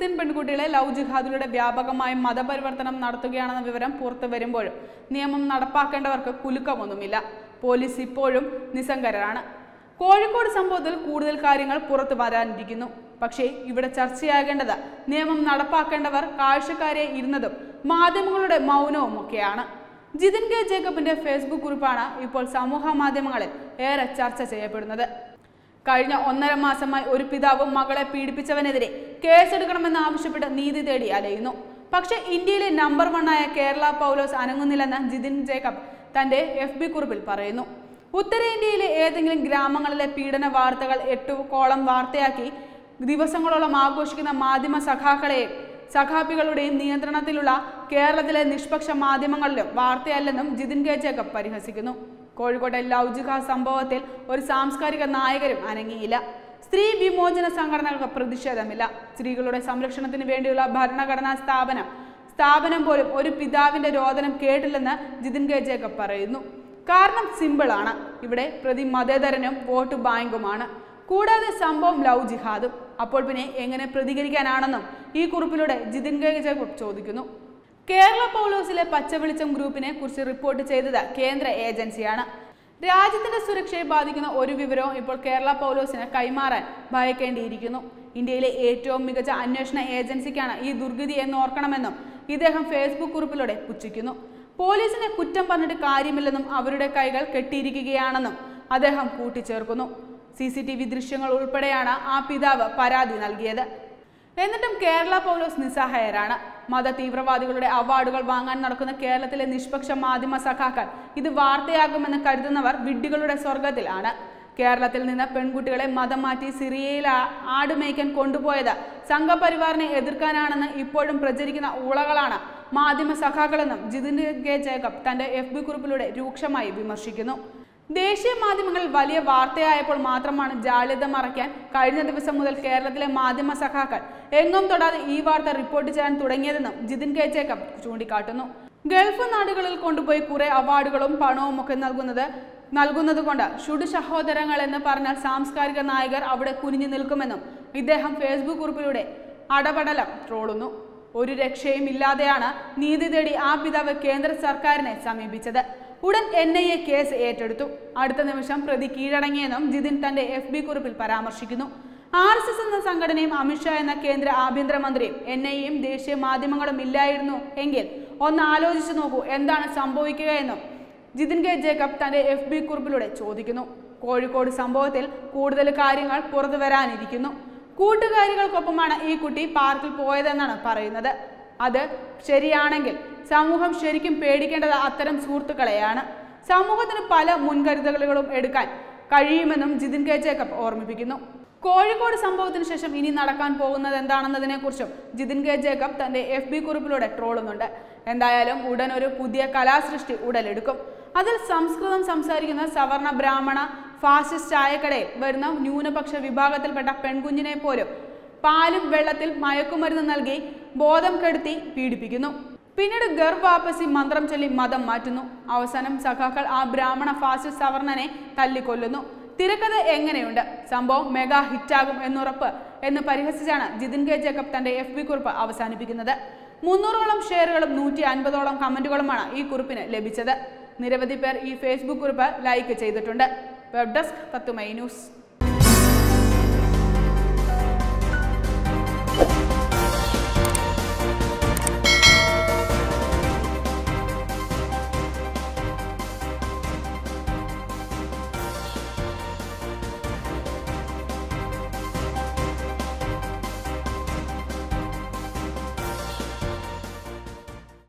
Christian പെൺകുട്ടികളെ love ജിഹാദിലൂടെ വ്യാപകമായി മതപരിവർത്തനം നടത്തുകയാണെന്ന വിവരം പുറത്തു വരുമ്പോഴും നിയമം നടപ്പാക്കേണ്ടവർക്ക് കുലുക്കമൊന്നുമില്ല. പോലീസ് ഇപ്പോഴും നിസ്സംഗരാണ്. കോഴിക്കോട് സംഭവത്തിൽ കൂടുതൽ കാര്യങ്ങൾ പുറത്തു വരാനിരിക്കുന്നു. പക്ഷേ ഇവിടെ ചർച്ചയാകേണ്ടത് നിയമം നടപ്പാക്കേണ്ടവർ കാഴ്ചക്കാരെ ഇരുന്നതും മാധ്യമങ്ങളുടെ മൗനവും ഒക്കെയാണ്. ജിതിൻ കെ ജേക്കബിന്റെ ഫേസ്ബുക്ക് കുറിപ്പാണ് ഇപ്പോൾ സമൂഹ മാധ്യമങ്ങളിൽ ഏറെ ചർച്ച ചെയ്യപ്പെടുന്നത്. കഴിഞ്ഞ 1.5 മാസമായി ഒരു പിതാവ് മകളെ പീഡിപ്പിച്ചവനെതിരെ കേസെടുക്കണമെന്ന് ആവശ്യപ്പെട്ട് നീതി തേടി അലയുന്നു. പക്ഷേ ഇന്ത്യയിലെ നമ്പർ 1 ആയ കേരള പൗലോസ് അനങ്ങുന്നില്ലെന്ന് ജിതിൻ ജേക്കബ് തന്റെ FB കുറിപ്പിൽ പറയുന്നു. ഉത്തരേന്ത്യയിലെ ഏതെങ്കിലും ഗ്രാമങ്ങളിലെ പീഡന വാർത്തകൾ 8 കോളം വാർത്തയാക്കി ദിവസങ്ങളോളം ആഘോഷിക്കുന്ന മാധ്യമ സഖാപികളുടെയും നിയന്ത്രണത്തിലുള്ള കേരളത്തിലെ നിഷ്പക്ഷ മാധ്യമങ്ങളിലും വാർത്തയല്ലെന്നും ജിതിൻ കെ ജേക്കബ് പരിഹസിക്കുന്നു. കോഴിക്കോട്ടെ ലവ് ജിഹാദ് സംഭവത്തിൽ ഒരു സാംസ്കാരിക നായകരും അനങ്ങിയില്ല. സ്ത്രീ വിമോചന സംഘടനകൾക്ക് പ്രതിഷേധമില്ല. സ്ത്രീകളുടെ സംരക്ഷണത്തിന് വേണ്ടിയുള്ള ഭരണഘടനാ സ്ഥാപനം പോലും ഒരു പിതാവിന്റെ രോദനം കേട്ടില്ലെന്ന് ജിതിൻ കെ ജേക്കബ് പറയുന്നു. കാരണം സിമ്പിളാണ്. ഇവിടെ പ്രതി മതേതരനും വോട്ട് ബാങ്കുമാണ്. കൂടാതെ സംഭവം ലവ് ജിഹാദും. അപ്പോൾ പിന്നെ എങ്ങനെ പ്രതികരിക്കാനാണെന്നും ഈ കുറിപ്പിലൂടെ ജിതിൻ കെ ജേക്കബ് ചോദിക്കുന്നു. കേരള പൗലോസിലെ പച്ചവെളിച്ചം ഗ്രൂപ്പിനെ കുറിച്ച് റിപ്പോർട്ട് ചെയ്തത് കേന്ദ്ര ഏജൻസിയാണ്. രാജ്യത്തിന്റെ സുരക്ഷയെ ബാധിക്കുന്ന ഒരു വിവരവും ഇപ്പോൾ കേരള പൗലോസിന് കൈമാറാൻ ഭയക്കേണ്ടിയിരിക്കുന്നു. ഇന്ത്യയിലെ ഏറ്റവും മികച്ച അന്വേഷണ ഏജൻസിക്കാണ് ഈ ദുർഗതി എന്നോർക്കണമെന്നും ഇദ്ദേഹം ഫേസ്ബുക്ക് കുറിപ്പിലൂടെ പുച്ഛിക്കുന്നു. പോലീസിനെ കുറ്റം പറഞ്ഞിട്ട് കാര്യമില്ലെന്നും അവരുടെ കൈകൾ കെട്ടിയിരിക്കുകയാണെന്നും അദ്ദേഹം കൂട്ടിച്ചേർക്കുന്നു. CCTV ദൃശ്യങ്ങൾ ഉൾപ്പെടെയാണ് ആ പിതാവ് പരാതി നൽകിയത്. എന്നിട്ടും കേരള പൗലോസ് നിസ്സഹായരാണ്. മത തീവ്രവാദികളുടെ അവാർഡുകൾ വാങ്ങാൻ നടക്കുന്ന കേരളത്തിലെ നിഷ്പക്ഷ മാധ്യമ സഖാക്കൾ ഇത് വാർത്തയാകുമെന്ന് കരുതുന്നവർ വിഡ്ഢികളുടെ സ്വർഗത്തിലാണ്. കേരളത്തിൽ നിന്ന് പെൺകുട്ടികളെ മതം മാറ്റി സിറിയയിൽ ആടുമേയ്ക്കാൻ കൊണ്ടുപോയത് സംഘപരിവാറിനെ എതിർക്കാനാണെന്ന് ഇപ്പോഴും പ്രചരിക്കുന്ന ഊളകളാണ് മാധ്യമ സഖാക്കളെന്നും ജിതിൻ കെ ജേക്കബ് തന്റെ FB കുറിപ്പിലൂടെ രൂക്ഷമായി വിമർശിക്കുന്നു. ദേശീയ മാധ്യമങ്ങളിൽ വലിയ വാർത്തയായപ്പോൾ മാത്രമാണ് ജാള്യത മറയ്ക്കാൻ കഴിഞ്ഞ ദിവസം മുതൽ കേരളത്തിലെ മാധ്യമ സഖാക്കൾ എങ്ങും തൊടാതെ ഈ വാർത്ത റിപ്പോർട്ട് ചെയ്യാൻ തുടങ്ങിയതെന്നും ജിതിൻ കെ ജേക്കബ് ചൂണ്ടിക്കാട്ടുന്നു. ഗൾഫ് നാടുകളിൽ കൊണ്ടുപോയി കുറെ അവാർഡുകളും പണവും ഒക്കെ നൽകുന്നത് കൊണ്ട് ഷുഡ് സഹോദരങ്ങൾ എന്ന് പറഞ്ഞാൽ സാംസ്കാരിക നായകർ അവിടെ കുനിഞ്ഞു നിൽക്കുമെന്നും ഇദ്ദേഹം ഫേസ്ബുക്ക് കുറിപ്പിലൂടെ അടപടലം ട്രോളുന്നു. ഒരു രക്ഷയും ഇല്ലാതെയാണ് നീതി തേടി ആ പിതാവ് കേന്ദ്ര സർക്കാരിനെ സമീപിച്ചത്. ഉടൻ NIA കേസ് ഏറ്റെടുത്തു. അടുത്ത നിമിഷം പ്രതി കീഴടങ്ങിയെന്നും ജിതിൻ തന്റെ FB കുറിപ്പിൽ പരാമർശിക്കുന്നു. RSS എന്ന സംഘടനയും അമിത്ഷാ എന്ന കേന്ദ്ര ആഭ്യന്തരമന്ത്രിയും NIAയും ദേശീയ മാധ്യമങ്ങളും ഇല്ലായിരുന്നു എങ്കിൽ ഒന്ന് ആലോചിച്ചു നോക്കൂ എന്താണ് സംഭവിക്കുക എന്നും ജിതിൻ കെ ജേക്കബ് തന്റെ FB കുറിപ്പിലൂടെ ചോദിക്കുന്നു. കോഴിക്കോട് സംഭവത്തിൽ കൂടുതൽ കാര്യങ്ങൾ പുറത്തു വരാനിരിക്കുന്നു. കൂട്ടുകാരികൾക്കൊപ്പമാണ് ഈ കുട്ടി പാർക്കിൽ പോയതെന്നാണ് പറയുന്നത്. അത് ശരിയാണെങ്കിൽ സമൂഹം ശരിക്കും പേടിക്കേണ്ടത് അത്തരം സുഹൃത്തുക്കളെയാണ്. സമൂഹത്തിന് പല മുൻകരുതലുകളും എടുക്കാൻ കഴിയുമെന്നും ജിതിൻ കെ ജേക്കബ് ഓർമ്മിപ്പിക്കുന്നു. കോഴിക്കോട് സംഭവത്തിന് ശേഷം ഇനി നടക്കാൻ പോകുന്നത് എന്താണെന്നതിനെ കുറിച്ചും ജിതിൻ കെ ജേക്കബ് തന്റെ FB കുറിപ്പിലൂടെ ട്രോളുന്നുണ്ട്. എന്തായാലും ഉടൻ ഒരു പുതിയ കലാസൃഷ്ടി ഉടലെടുക്കും. അതിൽ സംസ്കൃതം സംസാരിക്കുന്ന സവർണ ബ്രാഹ്മണ ഫാസിസ്റ്റ് ചായക്കടയിൽ വരുന്ന ന്യൂനപക്ഷ വിഭാഗത്തിൽപ്പെട്ട പെൺകുഞ്ഞിനെ പോലും പാലും വെള്ളത്തിൽ മയക്കുമരുന്ന് നൽകി ബോധം കെടുത്തി പീഡിപ്പിക്കുന്നു. പിന്നീട് ഗർവാപസി മന്ത്രം ചൊല്ലി മതം മാറ്റുന്നു. അവസാനം സഖാക്കൾ ആ ബ്രാഹ്മണ ഫാസിസ്റ്റ് സവർണനെ തല്ലിക്കൊല്ലുന്നു. തിരക്കഥ എങ്ങനെയുണ്ട്? സംഭവം മെഗാ ഹിറ്റാകും എന്നുറപ്പ് എന്ന് പരിഹസിച്ചാണ് ജിതിൻ കെ ജേക്കബ് തന്റെ FB കുറിപ്പ് അവസാനിപ്പിക്കുന്നത്. 300ഓളം ഷെയറുകളും 150ഓളം കമന്റുകളുമാണ് ഈ കുറിപ്പിന് ലഭിച്ചത്. നിരവധി പേർ ഈ ഫേസ്ബുക്ക് കുറിപ്പ് ലൈക്ക് ചെയ്തിട്ടുണ്ട്. Web desk Tatwamayi news.